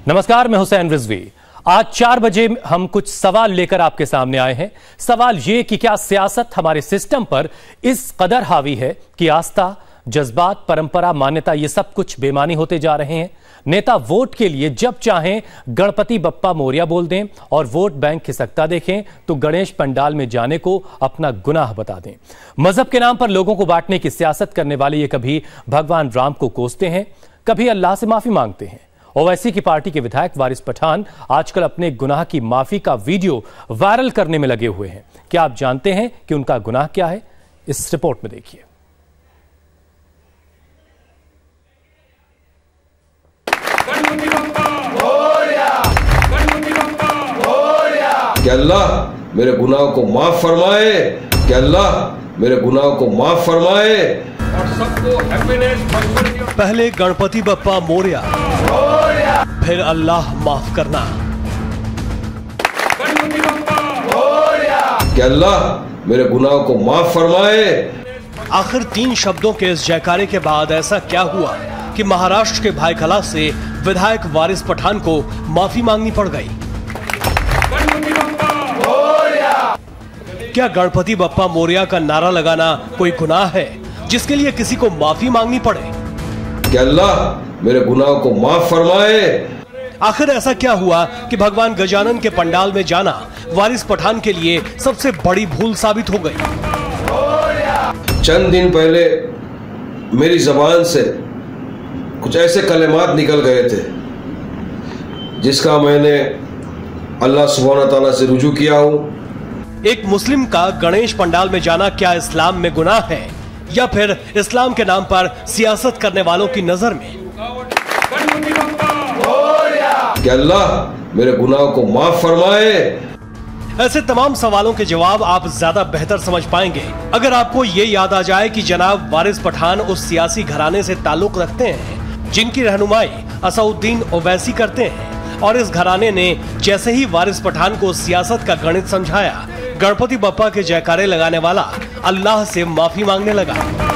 नमस्कार, मैं हुसैन रिजवी। आज 4 बजे हम कुछ सवाल लेकर आपके सामने आए हैं। सवाल ये कि क्या सियासत हमारे सिस्टम पर इस कदर हावी है कि आस्था, जज्बात, परंपरा, मान्यता ये सब कुछ बेमानी होते जा रहे हैं। नेता वोट के लिए जब चाहें गणपति बप्पा मोरिया बोल दें और वोट बैंक खिसकता देखें तो गणेश पंडाल में जाने को अपना गुनाह बता दें। मजहब के नाम पर लोगों को बांटने की सियासत करने वाले ये कभी भगवान राम को कोसते हैं, कभी अल्लाह से माफी मांगते हैं। ओवैसी की पार्टी के विधायक वारिस पठान आजकल अपने गुनाह की माफी का वीडियो वायरल करने में लगे हुए हैं। क्या आप जानते हैं कि उनका गुनाह क्या है? इस रिपोर्ट में देखिए। कि अल्लाह मेरे गुनाहों को माफ फरमाए, कि अल्लाह मेरे गुनाहों को माफ फरमाए और सबको हैप्पीनेस। पहले गणपति बप्पा मोरिया, फिर अल्लाह माफ करना। कि अल्लाह मेरे गुनाहों को माफ फरमाए। आखिर 3 शब्दों के इस जयकारे के बाद ऐसा क्या हुआ कि महाराष्ट्र के भाईखला से विधायक वारिस पठान को माफी मांगनी पड़ गई? क्या गणपति बप्पा मोरिया का नारा लगाना कोई गुनाह है जिसके लिए किसी को माफी मांगनी पड़े? कि अल्लाह मेरे गुनाहों को माफ फरमाए। आखिर ऐसा क्या हुआ कि भगवान गजानन के पंडाल में जाना वारिस पठान के लिए सबसे बड़ी भूल साबित हो गई? चंद दिन पहले मेरी जबान से कुछ ऐसे कलेमात निकल गए थे जिसका मैंने अल्लाह सुब्हानहू तआला से रुजू किया हूं। एक मुस्लिम का गणेश पंडाल में जाना क्या इस्लाम में गुनाह है या फिर इस्लाम के नाम पर सियासत करने वालों की नजर में? कि अल्लाह मेरे गुनाहों को माफ फरमाए। ऐसे तमाम सवालों के जवाब आप ज्यादा बेहतर समझ पाएंगे अगर आपको ये याद आ जाए कि जनाब वारिस पठान उस सियासी घराने से ताल्लुक रखते हैं जिनकी रहनुमाई असउद्दीन ओवैसी करते हैं, और इस घराने ने जैसे ही वारिस पठान को सियासत का गणित समझाया, गणपति बप्पा के जयकारे लगाने वाला अल्लाह से माफी मांगने लगा।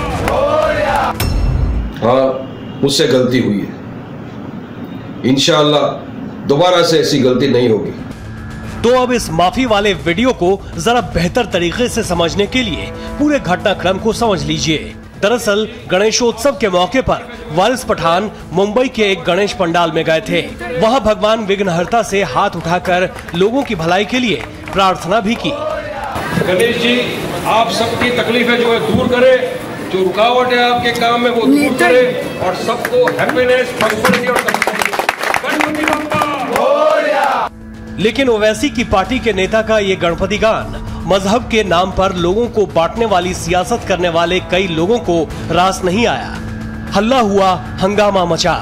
हाँ, मुझसे गलती हुई है, इंशाअल्लाह दोबारा से ऐसी गलती नहीं होगी। तो अब इस माफी वाले वीडियो को जरा बेहतर तरीके से समझने के लिए पूरे घटनाक्रम को समझ लीजिए। दरअसल गणेशोत्सव के मौके पर वारिस पठान मुंबई के एक गणेश पंडाल में गए थे। वहां भगवान विघ्नहर्ता से हाथ उठाकर लोगों की भलाई के लिए प्रार्थना भी की। गणेश जी, आप सबकी तकलीफें जो है दूर करे, जो रुकावट है आपके काम में वो दूर करे और सबको हैप्पीनेस, प्रॉस्पेरिटी और गणपति बप्पा मोरिया। लेकिन ओवैसी की पार्टी के नेता का ये गणपति गान मजहब के नाम पर लोगों को बांटने वाली सियासत करने वाले कई लोगों को रास नहीं आया। हल्ला हुआ, हंगामा मचा,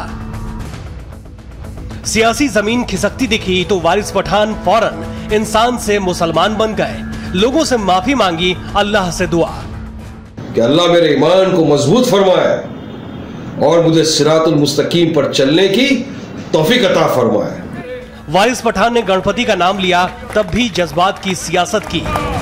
सियासी जमीन खिसकती दिखी तो वारिस पठान फौरन इंसान से मुसलमान बन गए, लोगों से माफी मांगी, अल्लाह से दुआ कि अल्लाह मेरे ईमान को मजबूत फरमाए और मुझे सिरातुल मुस्तकीम पर चलने की तौफीक अता फरमाए। वारिस पठान ने गणपति का नाम लिया तब भी जज्बात की सियासत की,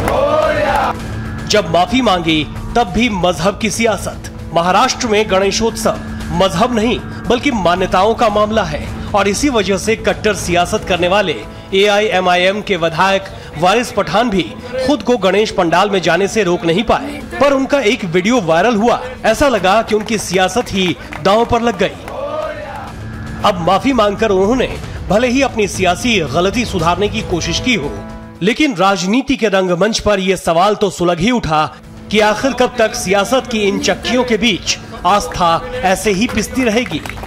जब माफी मांगी तब भी मजहब की सियासत। महाराष्ट्र में गणेशोत्सव मजहब नहीं बल्कि मान्यताओं का मामला है और इसी वजह से कट्टर सियासत करने वाले AIMIM के विधायक वारिस पठान भी खुद को गणेश पंडाल में जाने से रोक नहीं पाए। पर उनका एक वीडियो वायरल हुआ, ऐसा लगा कि उनकी सियासत ही दांव पर लग गई। अब माफी मांगकर उन्होंने भले ही अपनी सियासी गलती सुधारने की कोशिश की हो, लेकिन राजनीति के रंगमंच पर यह सवाल तो सुलग ही उठा कि आखिर कब तक सियासत की इन चक्कियों के बीच आस्था ऐसे ही पिसती रहेगी।